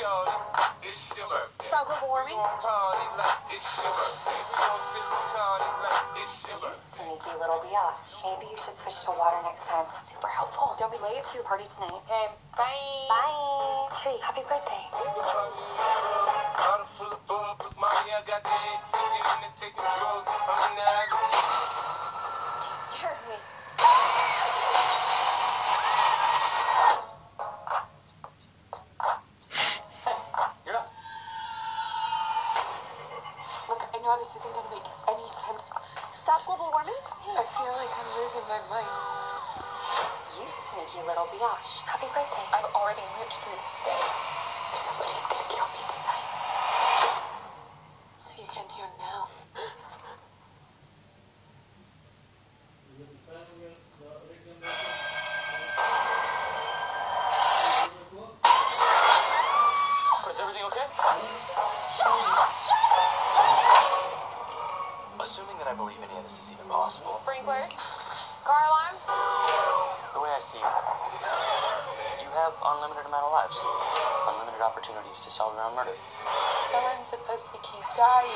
Stop global warming? Sneaky little biatch. Maybe you should switch to water next time. Super helpful. Don't be late to your party tonight. Okay, bye. Bye. Hey, happy birthday. You scared me. You're up. Look, I know this isn't gonna make any sense. Stop global warming? I feel like I'm losing my mind. You sneaky little biatch. Happy birthday. I've already lived through this day. Somebody's gonna kill me tonight. So you can hear now. Is everything okay? Assuming that I believe any of this is even possible. Sprinklers? Car alarm? The way I see it, you have unlimited amount of lives. Unlimited opportunities to solve your own murder. Someone's supposed to keep dying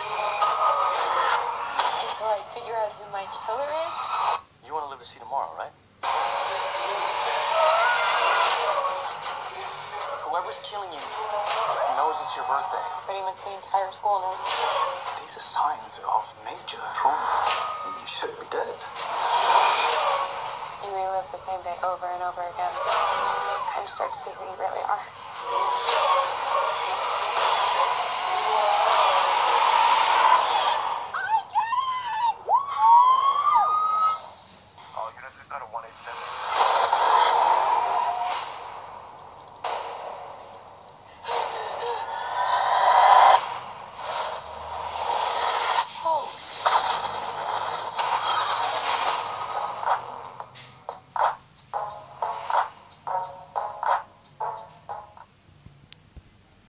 until I figure out who my killer is? You want to live to see tomorrow, right? Whoever's killing you knows it's your birthday. Pretty much the entire school knows. These are signs of major trauma. You should be dead. You relive the same day over and over again. Kind of start to see who you really are.